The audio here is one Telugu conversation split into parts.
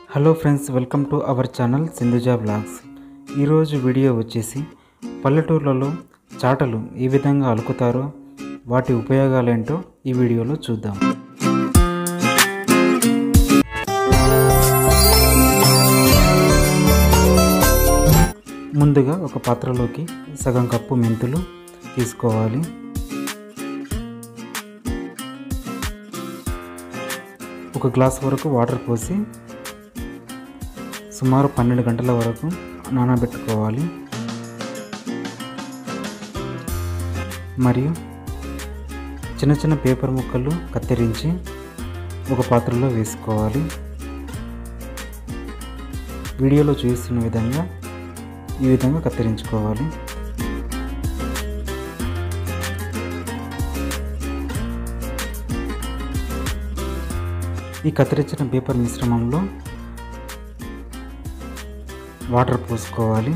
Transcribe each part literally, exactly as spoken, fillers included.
Hello friends, welcome to our channel Sindhuja blogs. ఈరోజు వీడియో వచ్చేసి పల్లెటూర్లలో చాటలు ఏ విధంగా అలుకుతారో వాటి ఉపయోగాలేంటో ఈ వీడియోలో చూద్దాం. ముందుగా ఒక పాత్రలోకి సగం కప్పు మెంతులు తీసుకోవాలి. ఒక గ్లాస్ వరకు వాటర్ పోసి సుమారు పన్నెండు గంటల వరకు నానబెట్టుకోవాలి. మరియు చిన్న చిన్న పేపర్ ముక్కలు కత్తిరించి ఒక పాత్రలో వేసుకోవాలి. వీడియోలో చూస్తున్న విధంగా ఈ విధంగా కత్తిరించుకోవాలి. ఈ కత్తిరించిన పేపర్ మిశ్రమంలో వాటర్ పోసుకోవాలి.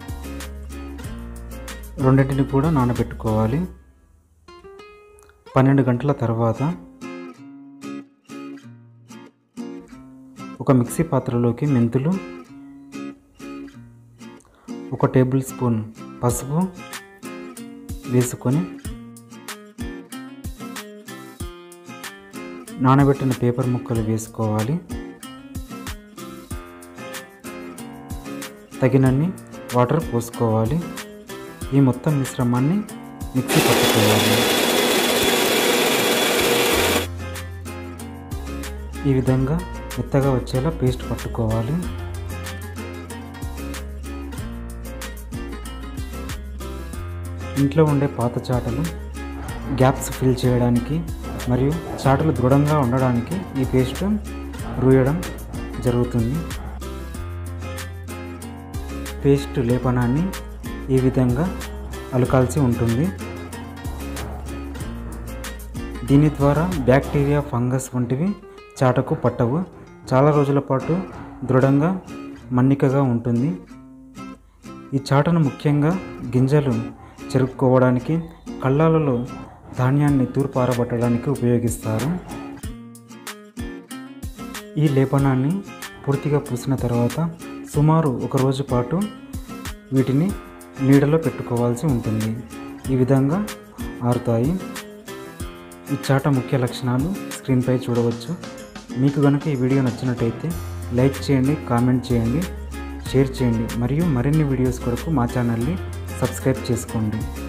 రెండింటిని కూడా నానబెట్టుకోవాలి. పన్నెండు గంటల తర్వాత ఒక మిక్సీ పాత్రలోకి మెంతులు, ఒక టేబుల్ స్పూన్ పసుపు వేసుకొని నానబెట్టిన పేపర్ ముక్కలు వేసుకోవాలి. తగినన్ని వాటర్ పోసుకోవాలి. ఈ మొత్తం మిశ్రమాన్ని మిక్సీ పట్టుకోవాలి. ఈ విధంగా మెత్తగా వచ్చేలా పేస్ట్ పట్టుకోవాలి. ఇంట్లో ఉండే పాత చాటలు గ్యాప్స్ ఫిల్ చేయడానికి మరియు చాటలు దృఢంగా ఉండడానికి ఈ పేస్ట్ రూయడం జరుగుతుంది. పేస్ట్ లేపనాన్ని ఈ విధంగా అలకాల్సి ఉంటుంది. దీని ద్వారా బ్యాక్టీరియా, ఫంగస్ వంటివి చాటకు పట్టవు. చాలా రోజుల పాటు దృఢంగా మన్నికగా ఉంటుంది. ఈ చాటను ముఖ్యంగా గింజలు చెరుక్కోవడానికి, కళ్ళాలలో ధాన్యాన్ని తూర్పారబట్టడానికి ఉపయోగిస్తారు. ఈ లేపనాన్ని పూర్తిగా పూసిన తర్వాత సుమారు ఒక రోజు పాటు వీటిని నీడలో పెట్టుకోవాల్సి ఉంటుంది. ఈ విధంగా ఆరుతాయి. ఈ చాట ముఖ్య లక్షణాలు స్క్రీన్పై చూడవచ్చు. మీకు కనుక ఈ వీడియో నచ్చినట్టయితే లైక్ చేయండి, కామెంట్ చేయండి, షేర్ చేయండి మరియు మరిన్ని వీడియోస్ కొరకు మా ఛానల్ని సబ్స్క్రైబ్ చేసుకోండి.